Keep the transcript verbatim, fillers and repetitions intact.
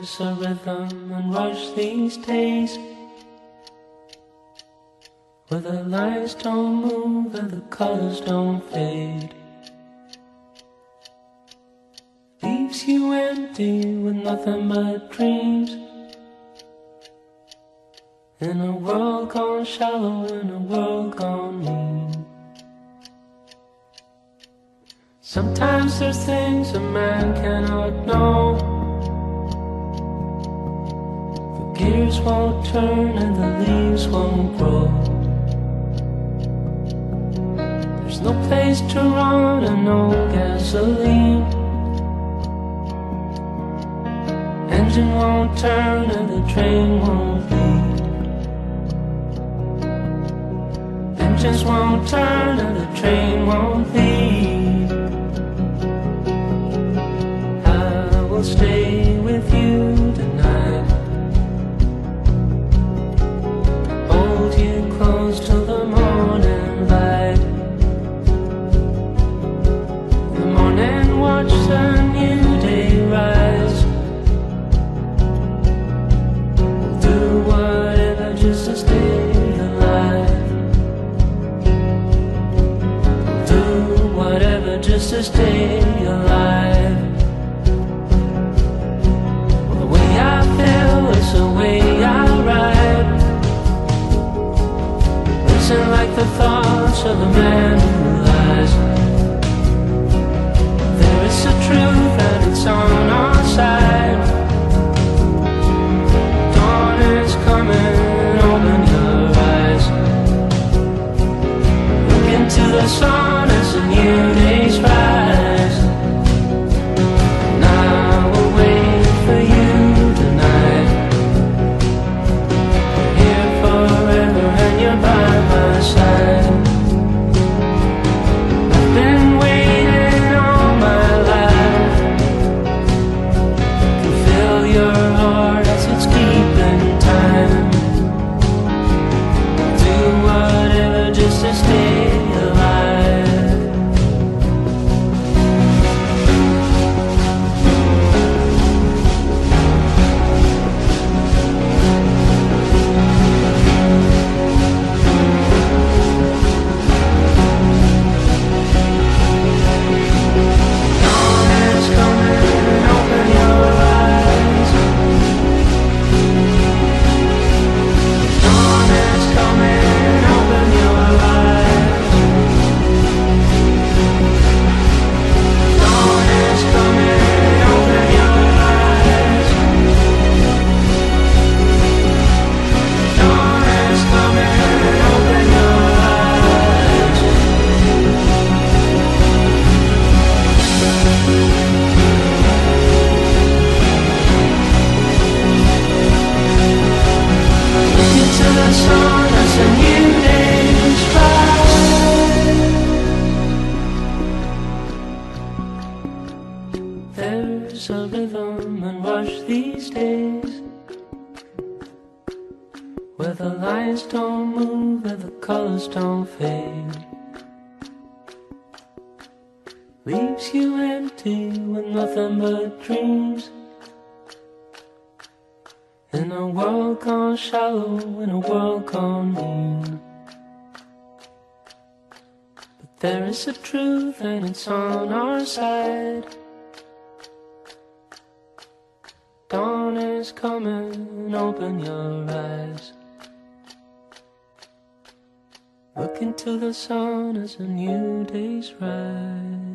There's a rhythm and rush these days, where the lights don't move and the colors don't fade. Leaves you empty with nothing but dreams, in a world gone shallow, in a world gone mean. Sometimes there's things a man cannot know. The gears won't turn and the leaves won't grow. There's no place to run and no gasoline. Engine won't turn and the train won't leave. Engines won't turn and the train won't leave. I will stay with you tonight, hold you close till the morning light. In the morning watch the new day rise. We'll do whatever just to stay alive. We'll do whatever just to stay alive. It's the way I ride. Listen like the thoughts of a man who lies. There is a truth and it's on our side. Dawn is coming, open your eyes. Look into the sun as a new day's rise. And I will wait for you. By my side, I've been waiting all my life. Can feel your heart as it's keeping time. Do whatever just to stay alive. There's a rhythm and rush these days, where the lines don't move and the colors don't fade. Leaves you empty with nothing but dreams, in a world gone shallow, in a world gone mean. But there is a truth and it's on our side. Dawn is coming, open your eyes. Look into the sun as a new day's rise.